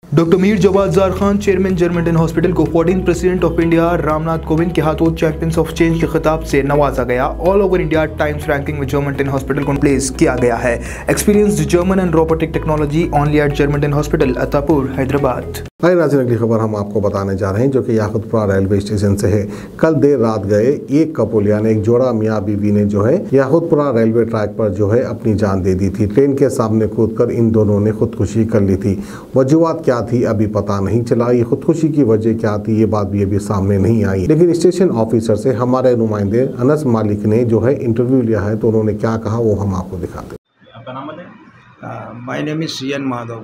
Doctor Mir Jawad Zar Khan chairman Germanten hospital को 14 president of India Ramnath Kovind के हाथों चैंपियंस ऑफ चेंज के खिताब से नवाजा गया। All over India Times ranking में जर्मंटन हॉस्पिटल को प्लेस किया गया है। Experienced German and robotic technology only at Germanten hospital Attapur Hyderabad. नाज़रीन, अगली खबर हम आपको बताने जा रहे हैं जो कि याकुतपुरा रेलवे स्टेशन से है। कल देर रात गए एक कपल यानी एक जोड़ा मियाँ बीवी ने जो है याकुतपुरा रेलवे ट्रैक पर जो है अपनी जान दे दी थी। ट्रेन के सामने कूदकर इन दोनों ने खुदकुशी कर ली थी। वजूहात क्या थी अभी पता नहीं चला। ये खुदकुशी की वजह क्या थी ये बात भी अभी सामने नहीं आई, लेकिन स्टेशन ऑफिसर से हमारे नुमाइंदे अनस मालिक ने जो है इंटरव्यू लिया है तो उन्होंने क्या कहा वो हम आपको दिखाते हैं। आपका नाम बताएं। My name is C N Madhav.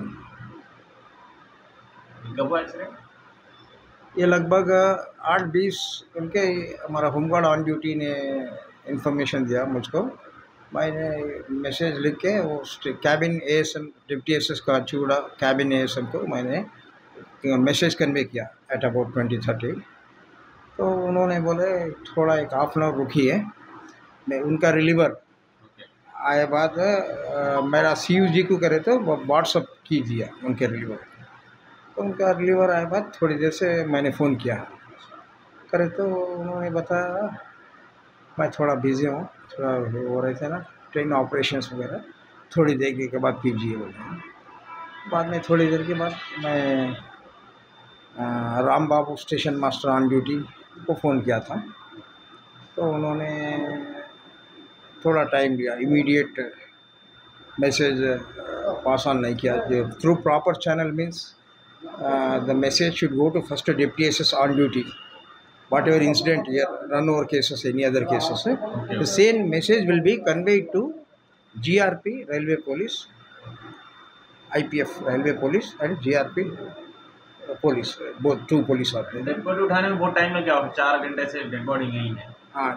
कब हुआ एक्सीडेंट? ये लगभग 8:20 उनके हमारा होमगार्ड ऑन ड्यूटी ने इंफॉर्मेशन दिया मुझको। मैंने मैसेज लिख के वो कैबिन एएसएम डिप्टी एसएस का चूड़ा कैबिन एएसएम को मैंने मैसेज कन्वे किया एट अबाउट 20:30। तो उन्होंने बोले थोड़ा एक हाफ एन आवर रुकिए, मैं उनका रिलीवर आए बाद मेरा CUG को करे तो व्हाट्सअप कीजिए उनके रिलीवर। तो उनका रिलीवर आए बाद थोड़ी देर से मैंने फ़ोन किया करे तो उन्होंने बताया मैं थोड़ा बिज़ी हूँ, थोड़ा हो रहे थे ना ट्रेन ऑपरेशंस वगैरह, थोड़ी देर के बाद कीजिए बोले। बाद में थोड़ी देर के बाद मैं Ram Babu station master on duty को फ़ोन किया था। तो उन्होंने थोड़ा टाइम लिया, इमीडिएट मैसेज पास ऑन नहीं किया। Through proper channel means the message should go to first deputy SS on duty. Whatever incident here, run over cases, any other cases, the same message will be conveyed to GRP Railway Police, IPF Railway Police and GRP Police, both two police are there. Dead body उठाने में बहुत time लग गया, 4 घंटे से dead body यहीं है। हाँ,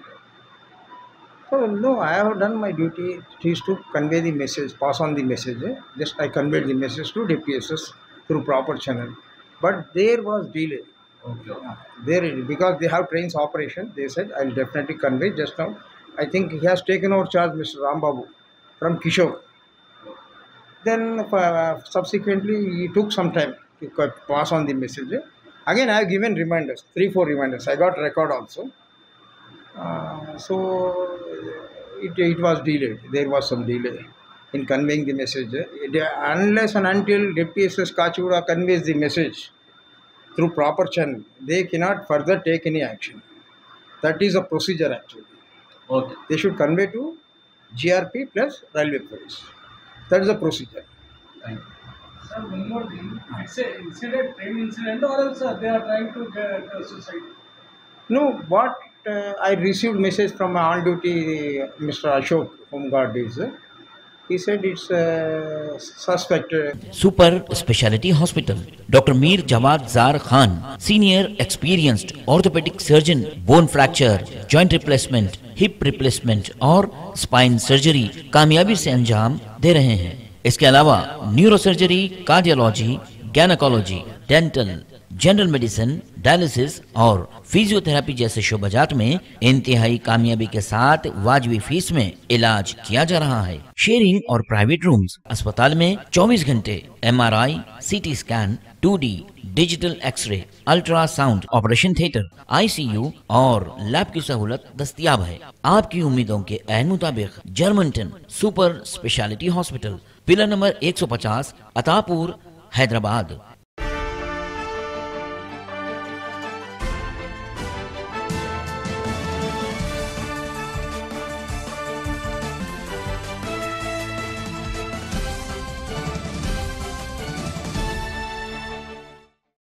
so no, I have done my duty. It is to convey the message, pass on the message. Just I conveyed the message to deputy SS through proper channel, but there was delay. Okay. There because they have trains operation, they said I'll definitely convey just now. I think he has taken over charge, Mr. Rambabu from Kishore. Then subsequently he took some time to pass on the message. Again I have given reminders, 3-4 reminders. I got record also. So it was delayed. There was some delay in conveying the message. Unless and until Deputy SS Kachura conveys the message through proper channel, they cannot further take any action. That is a procedure actually. Okay. They should convey to GRP plus Railway Police. That is the procedure. Thank you. Sir, one more thing. It's an incident, train incident, or else they are trying to get suicide? No, what I received message from my on-duty Mr. Ashok, Home Guard is. He said it's suspect. Super speciality hospital doctor Mir Jawad Zar Khan, senior experienced orthopaedic surgeon, bone fracture, joint replacement, hip replacement और spine surgery कामयाबी से अंजाम दे रहे हैं। इसके अलावा neuro surgery, cardiology, gynaecology, dental, general medicine, dialysis और फिजियोथेरेपी जैसे शोबाजात में इंतहाई कामयाबी के साथ वाजिबी फीस में इलाज किया जा रहा है। शेयरिंग और प्राइवेट रूम्स, अस्पताल में 24 घंटे MRI, CT scan, 2D digital X ray, ultrasound, operation theatre, ICU और लैब की सहूलत दस्तयाब है। आपकी उम्मीदों के ऐन मुताबिक Germanton super speciality hospital, pillar number 150, Attapur, Hyderabad.